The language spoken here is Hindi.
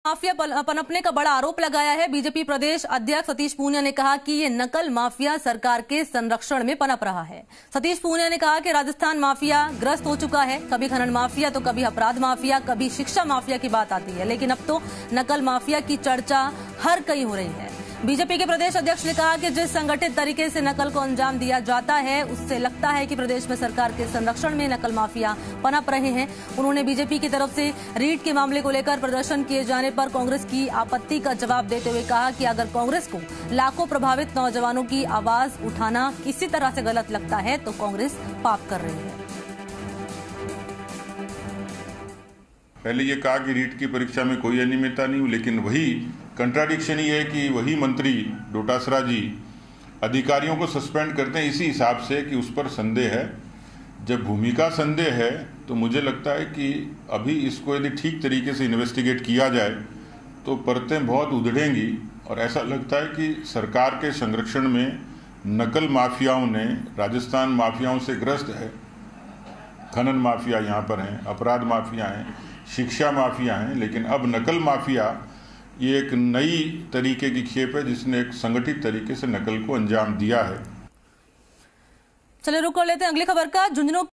माफिया पनपने का बड़ा आरोप लगाया है। बीजेपी प्रदेश अध्यक्ष सतीश पूनिया ने कहा कि ये नकल माफिया सरकार के संरक्षण में पनप रहा है। सतीश पूनिया ने कहा कि राजस्थान माफिया ग्रस्त हो चुका है। कभी खनन माफिया तो कभी अपराध माफिया, कभी शिक्षा माफिया की बात आती है, लेकिन अब तो नकल माफिया की चर्चा हर कहीं हो रही है। बीजेपी के प्रदेश अध्यक्ष ने कहा कि जिस संगठित तरीके से नकल को अंजाम दिया जाता है, उससे लगता है कि प्रदेश में सरकार के संरक्षण में नकल माफिया पनप रहे हैं। उन्होंने बीजेपी की तरफ से रीट के मामले को लेकर प्रदर्शन किए जाने पर कांग्रेस की आपत्ति का जवाब देते हुए कहा कि अगर कांग्रेस को लाखों प्रभावित नौजवानों की आवाज उठाना किसी तरह से गलत लगता है तो कांग्रेस पाप कर रही है। पहले ये कहा कि रीट की परीक्षा में कोई अनियमितता नहीं हुई, लेकिन वही कंट्राडिक्शन ही है कि वही मंत्री डोटासरा जी अधिकारियों को सस्पेंड करते हैं इसी हिसाब से कि उस पर संदेह है। जब भूमिका संदेह है तो मुझे लगता है कि अभी इसको यदि ठीक तरीके से इन्वेस्टिगेट किया जाए तो परतें बहुत उधड़ेंगी और ऐसा लगता है कि सरकार के संरक्षण में नकल माफियाओं ने, राजस्थान माफियाओं से ग्रस्त है। खनन माफिया यहाँ पर हैं, अपराध माफिया हैं, शिक्षा माफिया हैं, लेकिन अब नकल माफिया ये एक नई तरीके की खेप है जिसने एक संगठित तरीके से नकल को अंजाम दिया है। चलिए रुक कर लेते हैं अगली खबर का। झुंझुनू